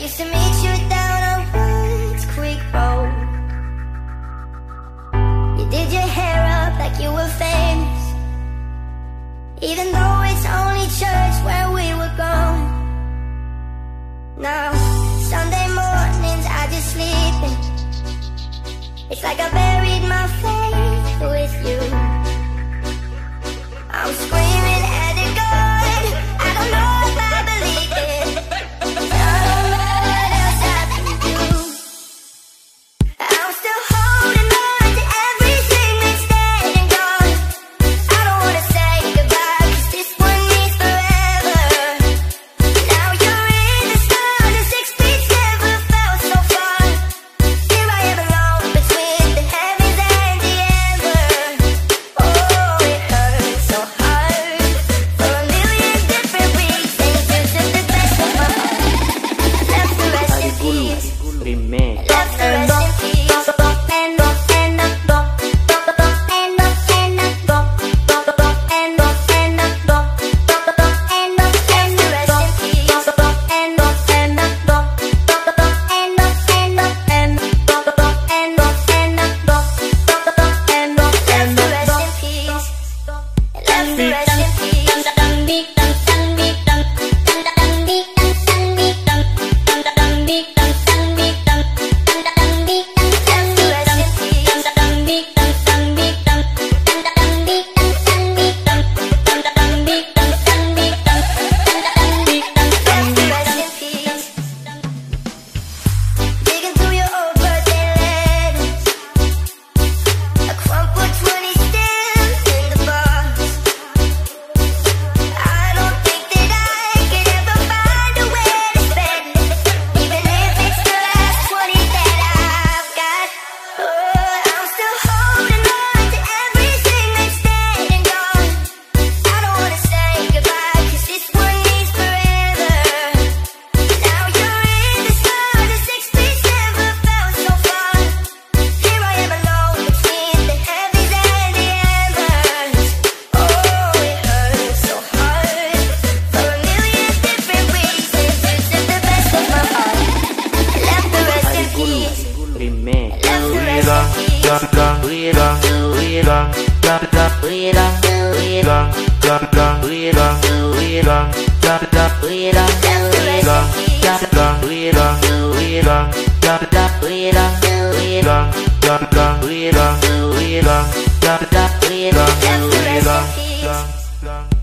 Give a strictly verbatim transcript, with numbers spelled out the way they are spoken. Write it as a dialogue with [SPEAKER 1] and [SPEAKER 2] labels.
[SPEAKER 1] used to meet you down on Woods Creek Road. You did your hair up like you were famous, even though it's only church where we were going. Now, Sunday mornings I just sleep in. It's like I buried my faith with you. I'm screaming at the God, I don't know if I believe it. I don't know what else I can do. I'm still holding on to everything that's dead and gone. I don't wanna say goodbye, cause this one means forever. Now you're in the stars, and six feet never felt so far. Here I am alone between the heavens and the embers. Oh, it hurts so hard for a million different reasons. You took the best of my heart, left the rest in peace. Left the rest in peace. And and and and and digging through your old birthday letters, a crumpled twenty still in the box. I don't think that I could ever find a way to spend it, even if it's the last twenty that I've got. Oh, I'm still holding on to everything that's dead and gone. I don't wanna say goodbye, cause this one means forever. Now you're in the stars, and six feet never felt so far. Here I am alone between the heavens and the embers. Oh, it hurts so hard for a million different reasons. You took the best of my heart, left the rest in peace. Left the rest in peace. Left the rest in peace.